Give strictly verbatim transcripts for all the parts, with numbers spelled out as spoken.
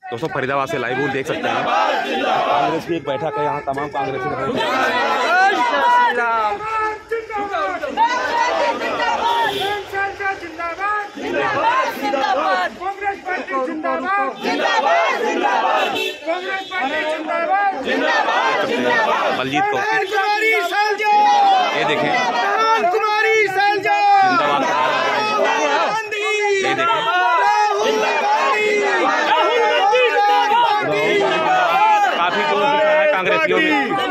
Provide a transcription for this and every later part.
दोस्तों फरीदाबाद से लाइव देख सकते हैं। कांग्रेस की एक बैठक है यहाँ, तमाम कांग्रेसी बलजीत कौर, ये देखें जिंदाबाद, ये देखें काफी जोर दिखा है कांग्रेसियों में।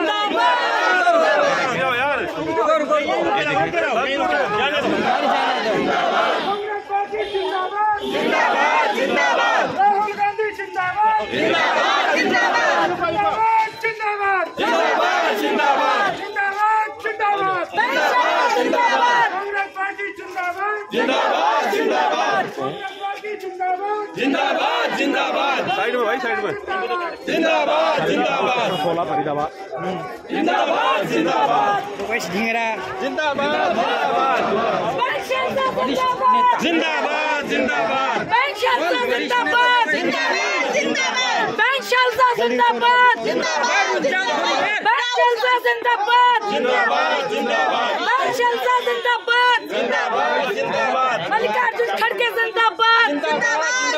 राहुल गांधी जिंदाबाद, जिंदाबाद, जिंदाबाद, जिंदाबाद, जिंदाबाद, जिंदाबाद, जिंदाबाद, जिंदाबाद, कांग्रेस पार्टी जिंदाबाद, जिंदाबाद, जिंदाबाद, कांग्रेस पार्टी जिंदाबाद, जिंदाबाद, जिंदाबाद, साइड में भाई, साइड में जिंदाबाद, जिंदाबाद, सोलह फरीदाबाद, जिंदाबाद, जिंदाबाद, ढींगरा जिंदाबाद, जिंदाबाद, जिंदाबाद, जिंदाबाद, जिंदाबाद, जिंदाबाद, जिंदाबाद, बैंक शालसा जिंदाबाद, जिंदाबाद, बैंक शालसा जिंदाबाद, जिंदाबाद, जिंदाबाद, बैंक शालसा जिंदाबाद, जिंदाबाद, जिंदाबाद, मल्लिकार्जुन खड़गे जिंदाबाद, जिंदाबाद,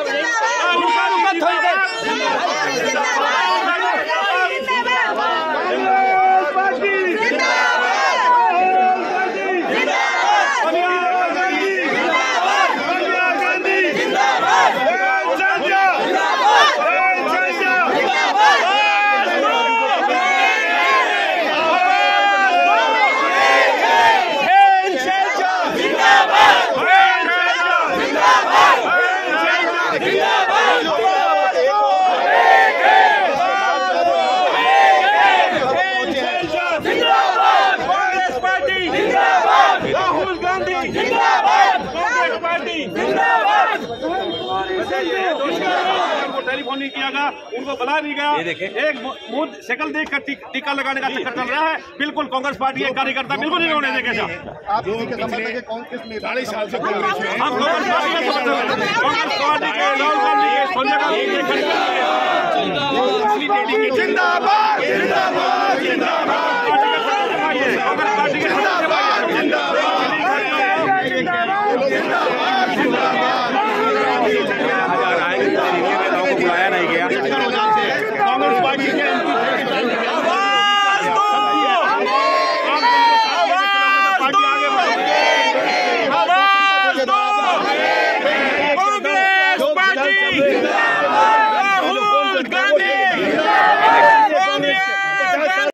राहुल गांधी जिंदाबाद, कांग्रेस पार्टी जिंदाबाद। टेलीफोन नहीं किया गया, उनको बुला नहीं गया। एक मुंह शक्ल देखकर टीका लगाने का चक्कर चल रहा है। बिल्कुल कांग्रेस पार्टी एक कार्यकर्ता बिल्कुल नहीं होने देंगे। आप इसी के समर्थक हैं, कांग्रेस में चालीस साल से कांग्रेस में हम कांग्रेस पार्टी के समर्थक हैं। कांग्रेस पार्टी के राहुल गांधी के सोनिया गांधी के जिंदाबाद, जिंदाबाद, जिंदाबाद, कांग्रेस पार्टी के जिंदाबाद, जिंदाबाद, जिंदाबाद, जिंदाबाद, जिंदाबाद।